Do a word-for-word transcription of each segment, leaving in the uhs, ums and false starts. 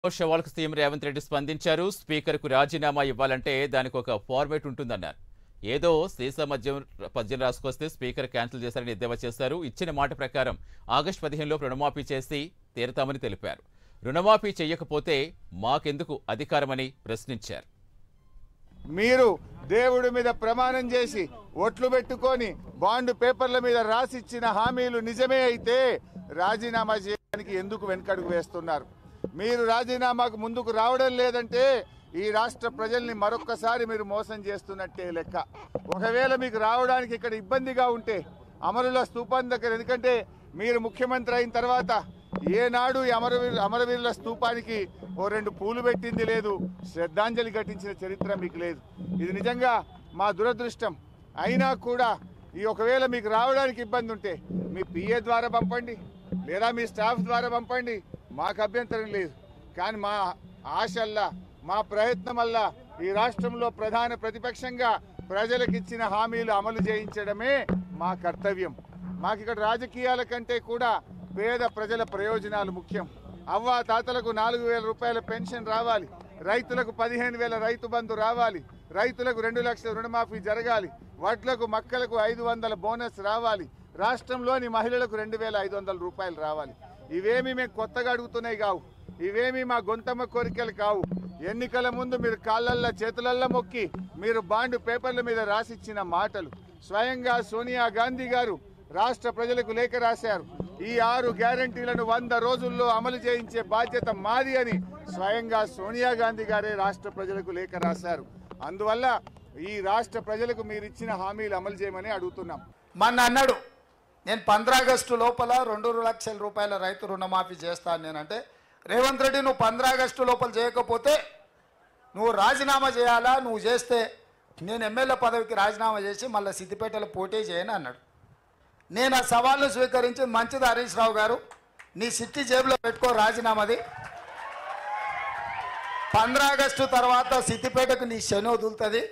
సవాల్కు CM Revanth Reddy స్పందించారు. స్పీకర్కు రాజీనామా ఇవ్వాలంటే దానికి ఒక ఫార్మేట్ ఉంటుందన్నారు. ఏదో సీసా మద్యం పద్యం రాసుకొస్తే స్పీకర్ క్యాన్సిల్ చేశారని ఎద్దేవా చేశారు. ఇచ్చిన మాట ప్రకారం ఆగస్టు పదిహేనులో రుణమాఫీ చేసి తీరతామని తెలిపారు. రుణమాఫీ చేయకపోతే మాకెందుకు అధికారమని ప్రశ్నించారు. మీరు దేవుడి మీద ప్రమాణం చేసి ఒట్లు పెట్టుకొని బాండ్ పేపర్ల మీద రాసిచ్చిన హామీలు నిజమే అయితే రాజీనామా చేయడానికి ఎందుకు వెనకడుగు వేస్తున్నారు? మీరు రాజీనామాకు ముందుకు రావడం లేదంటే ఈ రాష్ట్ర ప్రజల్ని మరొక్కసారి మీరు మోసం చేస్తున్నట్టే లెక్క. ఒకవేళ మీకు రావడానికి ఇక్కడ ఇబ్బందిగా ఉంటే అమరుల స్తూపం దగ్గర, ఎందుకంటే మీరు ముఖ్యమంత్రి అయిన తర్వాత ఏనాడు ఈ అమరవీరు అమరవీరుల స్తూపానికి ఓ రెండు పూలు పెట్టింది లేదు, శ్రద్ధాంజలి ఘటించిన చరిత్ర మీకు లేదు. ఇది నిజంగా మా దురదృష్టం. అయినా కూడా ఈ ఒకవేళ మీకు రావడానికి ఇబ్బంది ఉంటే మీ పిఏ ద్వారా పంపండి, లేదా మీ స్టాఫ్ ద్వారా పంపండి, మాకు అభ్యంతరం లేదు. కానీ మా ఆశల్లా, మా ప్రయత్నం వల్ల ఈ రాష్ట్రంలో ప్రధాన ప్రతిపక్షంగా ప్రజలకు ఇచ్చిన హామీలు అమలు చేయించడమే మా కర్తవ్యం. మాకు ఇక్కడ రాజకీయాల కంటే కూడా పేద ప్రజల ప్రయోజనాలు ముఖ్యం. అవ్వా తాతలకు నాలుగు వేల రూపాయల పెన్షన్ రావాలి, రైతులకు పదిహేను వేల రైతు బంధు రావాలి, రైతులకు రెండు లక్షల రుణమాఫీ జరగాలి, వడ్లకు మక్కలకు ఐదు వందల బోనస్ రావాలి, రాష్ట్రంలోని మహిళలకు రెండు వేల ఐదు వందల రూపాయలు రావాలి. ఇవేమి మేము కొత్తగా అడుగుతున్నాయి కావు, ఇవేమి మా గొంతమ్మ కోరికలు కావు. ఎన్నికల ముందు మీరు కాళ్ళల్లో చేతులల్లో మొక్కి మీరు బాండ్ పేపర్ల మీద రాసిచ్చిన మాటలు. స్వయంగా సోనియా గాంధీ గారు రాష్ట్ర ప్రజలకు లేఖ రాశారు. ఈ ఆరు గ్యారంటీలను వంద రోజుల్లో అమలు చేయించే బాధ్యత మాది అని స్వయంగా సోనియా గాంధీ గారే రాష్ట్ర ప్రజలకు లేఖ రాశారు. అందువల్ల ఈ రాష్ట్ర ప్రజలకు మీరు ఇచ్చిన హామీలు అమలు చేయమని అడుగుతున్నాం. మొన్న అన్నాడు, నేను పంద్ర ఆగస్టు లోపల రెండు లక్షల రూపాయల రైతు రుణమాఫీ చేస్తాను నేనంటే, రేవంత్ రెడ్డి నువ్వు పంద్ర ఆగస్టు లోపల చేయకపోతే నువ్వు రాజీనామా చేయాలా, నువ్వు చేస్తే నేను ఎమ్మెల్యే పదవికి రాజీనామా చేసి మళ్ళీ సిద్దిపేటలో పోటీ చేయని అన్నాడు. నేను ఆ సవాల్ను స్వీకరించి, మంచిది హరీష్ రావు గారు, నీ సిట్టి జేబులో పెట్టుకో రాజీనామాది, పంద్ర ఆగస్టు తర్వాత సిద్దిపేటకు నీ శని వదులుతుంది,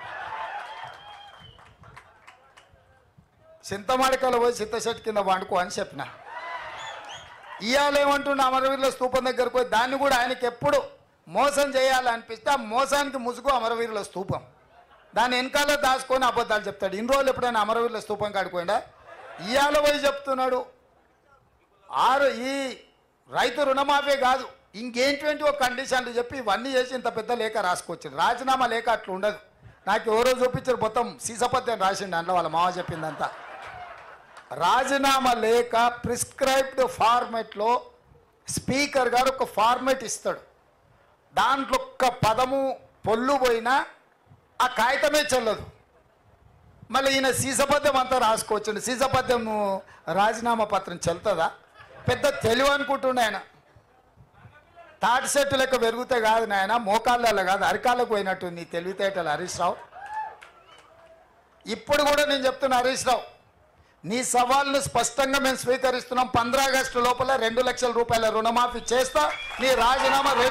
చింతమాడికలో పోయి చింతశెట్టి కింద వండుకో అని చెప్పిన. ఇవాళ ఏమంటున్న అమరవీరుల స్తూపం దగ్గరకు పోయి దాన్ని కూడా ఆయనకి ఎప్పుడు మోసం చేయాలనిపిస్తే ఆ మోసానికి ముసుగు అమరవీరుల స్తూపం, దాన్ని వెనకాల దాచుకొని అబద్ధాలు చెప్తాడు. ఇన్ని రోజులు ఎప్పుడైనా అమరవీరుల స్తూపం కాడిపోయిందా? ఇవాళ పోయి చెప్తున్నాడు ఆరు ఈ రైతు రుణమాఫీ కాదు ఇంకేంటి ఒక కండిషన్లు చెప్పి ఇవన్నీ చేసి ఇంత పెద్ద లేఖ రాసుకొచ్చింది. రాజీనామా లేఖ అట్లా ఉండదు. నాకు ఎవరో చూపించారు, మొత్తం సీసపత్యం రాసిండు అందులో, వాళ్ళ మామ చెప్పిందంతా. రాజీనామా లేఖ ప్రిస్క్రైబ్డ్ ఫార్మెట్లో స్పీకర్ గారు ఒక ఫార్మెట్ ఇస్తాడు. దాంట్లో ఒక్క పదము పొల్లు పోయినా ఆ కాగితమే చెల్లదు. మళ్ళీ ఈయన సీసపద్యం అంతా రాసుకోవచ్చండి. సీసపద్యం రాజీనామా పత్రం చెల్తుందా? పెద్ద తెలివి అనుకుంటుండే ఆయన. తాటి సెట్టు లెక్క పెరిగితే కాదు నాయన, మోకాళ్ళలో కాదు అరికాళ్ళకు పోయినట్టు నీ తెలివితేటలు హరీష్ రావు. ఇప్పుడు కూడా నేను చెప్తున్నా హరీష్ రావు, నీ సవాల్ను స్పష్టంగా మేము స్వీకరిస్తున్నాం. పంద్ర ఆగస్టు లోపల రెండు లక్షల రూపాయల రుణమాఫీ చేస్తా, నీ రాజీనామా